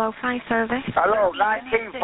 Hello, fire service. Hello, 19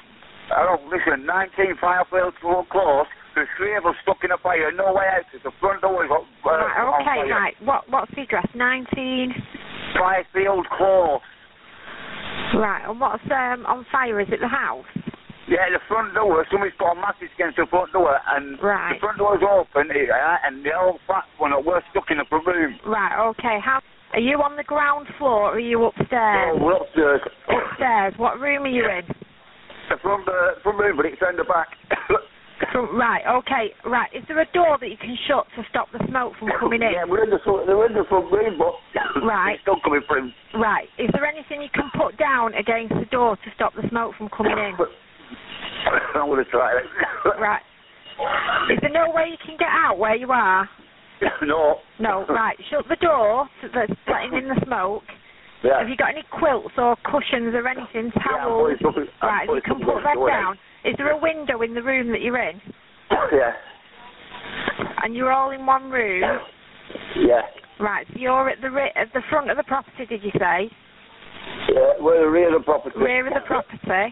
Fifield Close. There's 3 of us stuck in a fire, no way out. The front door is on fire. Right. What's the address? 19 Fifield Close. Right, and what's on fire? Is it the house? Yeah, the front door. Somebody's got a mattress against the front door, and the front door's open, and the whole flat one, we're stuck in the front room. Right, okay. Are you on the ground floor, or are you upstairs? No, we're upstairs. Upstairs. What room are you in? The front room, but it's in the back. Right, okay. Right, is there a door that you can shut to stop the smoke from coming in? Yeah, we're in the front room, but it's still coming through. Right, is there anything you can put down against the door to stop the smoke from coming in? I'm going to try it. Right. Is there no way you can get out where you are? No. No, right. Shut the door that's letting in the smoke. Yeah. Have you got any quilts or cushions or anything, towels? Yeah, right, you can put that down. Is there a window in the room that you're in? Yeah. And you're all in one room? Yeah. Right, so you're at the front of the property, did you say? Yeah, we're the rear of the property. Rear of the property?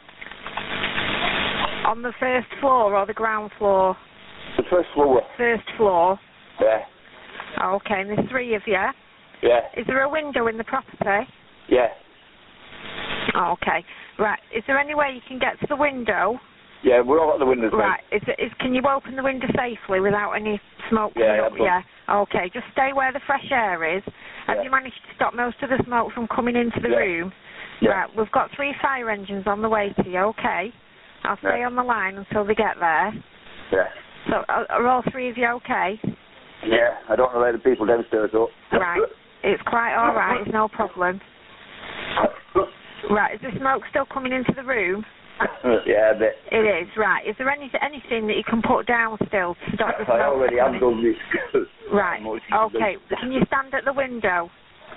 On the first floor or the ground floor? The first floor. First floor? Yeah. Okay, and there's 3 of you? Yeah. Is there a window in the property? Yeah. Okay. Right. Is there any way you can get to the window? Yeah, we're all at the windows. Right. Can you open the window safely without any smoke coming up? Yeah. Okay. Just stay where the fresh air is. Have you managed to stop most of the smoke from coming into the room? Yeah. Right. We've got 3 fire engines on the way to you. Okay. I'll stay on the line until they get there. Yeah. So are all 3 of you okay? Yeah. I don't know where the people downstairs are. Right. It's quite all right. It's no problem. Right, is the smoke still coming into the room? Yeah, a bit. It is, right. Is there anything that you can put down still to stop the smoke? I already have done this. Right, okay. Can you stand at the window?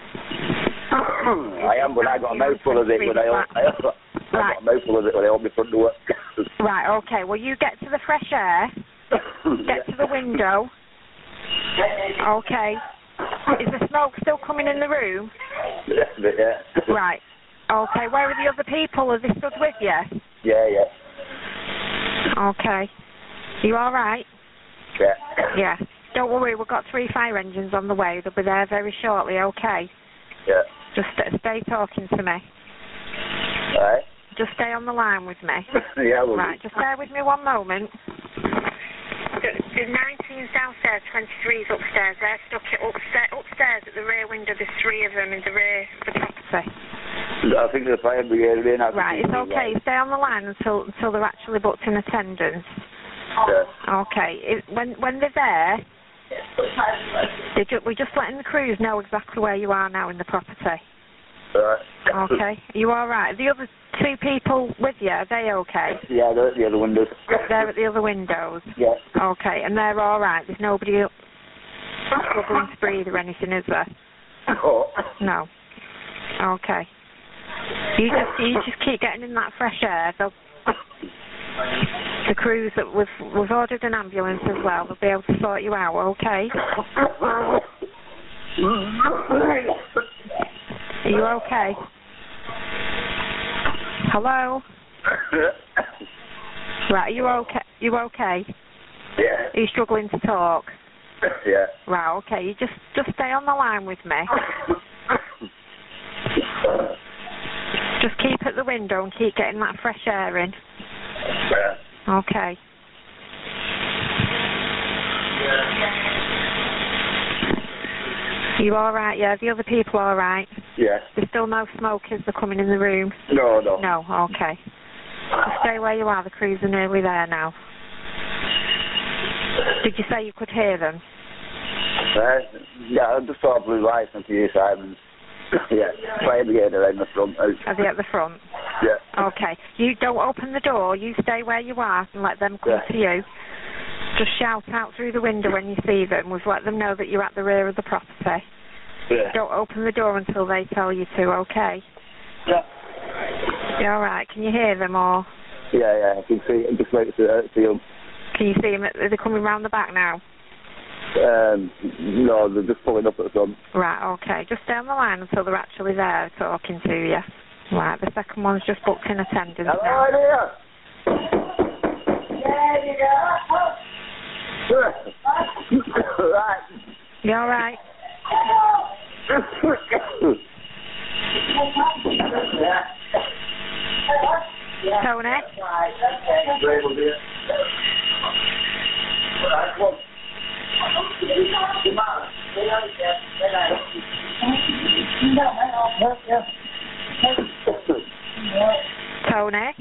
I am, but I got a mouthful of it when I got a mouthful of it when I opened the front door. Right, okay. Well, you get to the fresh air. Get to the window. Okay. Is the smoke still coming in the room? Yeah, a bit, yeah. Right. Okay, where are the other people? Are they stood with you? Yeah, yeah. Okay. You all right? Yeah. Yeah. Don't worry, we've got 3 fire engines on the way. They'll be there very shortly, okay? Yeah. Just stay talking to me. All right. Just stay on the line with me. Yeah, well. Right, just bear with me one moment. There's 19's downstairs, 23's upstairs. They're stuck upstairs at the rear window. There's 3 of them in the rear of the property. I think the fire brigade are in. Right, it's okay. Stay on the line until they're actually booked in attendance. Yeah. Okay. When they're there, we're just letting the crews know exactly where you are now in the property. Right. Okay. Are you all right? The other 2 people with you, are they okay? Yeah, they're at the other windows. They're at the other windows? Yeah. Okay, and they're all right? There's nobody struggling to breathe or anything, is there? Oh. No. Okay. You just keep getting in that fresh air. The crews that we've ordered an ambulance as well. They'll be able to sort you out. Okay. Are you okay? Hello. Right. Are you okay? You okay? Yeah. Are you struggling to talk? Yeah. Right. Okay. You just stay on the line with me. Just keep at the window and keep getting that fresh air in. Yeah. Okay. You all right? Yeah, the other people all right? Yeah. There's still no smokers that are coming in the room? No, no. No, okay. Just stay where you are, the crews are nearly there now. Did you say you could hear them? Yeah, I just saw blue lights on your side and yeah, fire brigade are in the front. Are they at the front? Yeah. Okay. You don't open the door, you stay where you are and let them come to you. Just shout out through the window when you see them. We've let them know that you're at the rear of the property. Yeah. Don't open the door until they tell you to, okay? Yeah. You alright? Can you hear them or? Yeah, yeah, I can see. I'm just waiting to see them. Can you see them? Are they coming round the back now? No, they're just pulling up at the front. Right, okay. Just stay on the line until they're actually there talking to you. Right, the second one's just booked in attendance now. Hello, dear. Right. You alright? Tony? Tony?